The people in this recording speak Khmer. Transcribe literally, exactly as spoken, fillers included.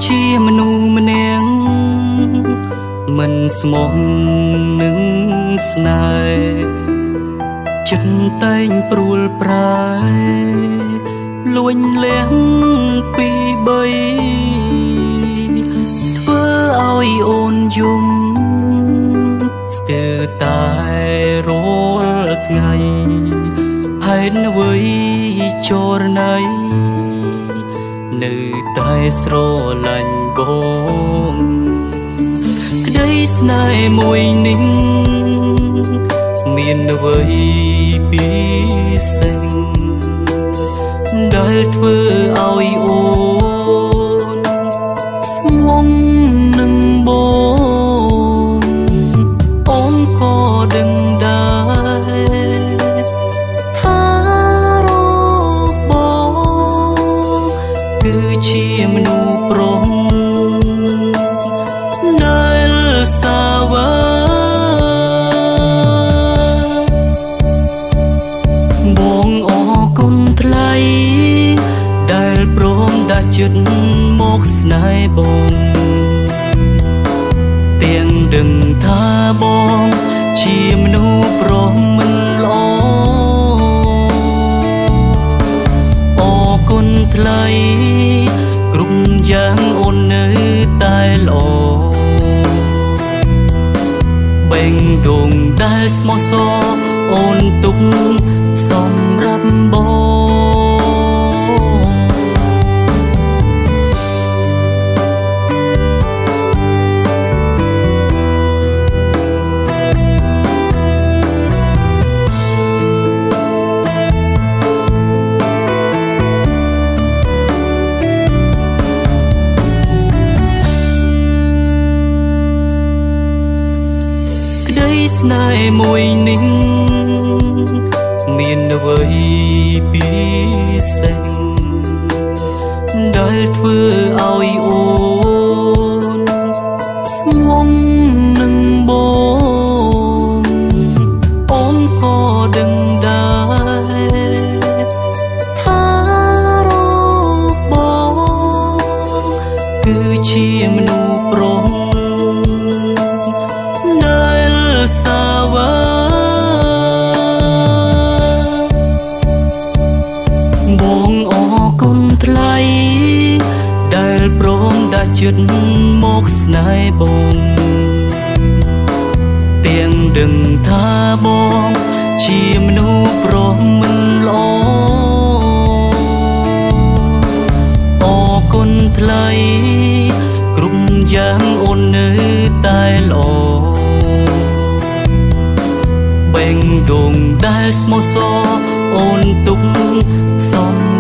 ជាមនុស្សម្នាក់មិនស្មោះនឹងស្នេហ៍ចិត្តតែងព្រួលប្រែលួញលះពីបីធ្វើឲ្យអូនយំស្ទើរតែរាល់ថ្ងៃហេតុអ្វីចរណៃនៅតែស្រឡាញ់បងក្តីស្នេហ៍មួយនេះមានអ្វីពិសេសដែលធ្វើឲ្យអូនស្មងនឹងបងអូនក៏ដឹងដែរថារកបងគឺជាមនុស្សប្រុសដែលសាវ៉ាបងអរគុណថ្លៃដែលព្រមដាក់ចិត្តមកស្នេហ៍បងទាំងដឹងថាបងជាមនុស្សប្រុសមិនល្អអរគុណថ្លៃគ្រប់យ៉ាងអូននៅតែល្អបែងដងដែលស្មោះសរអូនទុកសម្រាប់បងស្នេហ៍មួយនេះមានអ្វីពិសេសដែលធ្វើឲ្យអូនស្មងនឹងបងអូនក៏ដឹងដែរថារកបងគឺជាមនុស្សប្រុសសាវ៉ាបងអរគុណថ្លៃដែលព្រមដាក់ចិត្តមកស្នេហ៍បងទាំងដឹងថាបងជាមនុស្សប្រុសមិនល្អអរគុណថ្លៃគ្រប់យ៉ាងអូននៅតែល្អបែងដងដែលស្មោះសរអូនទុកសំ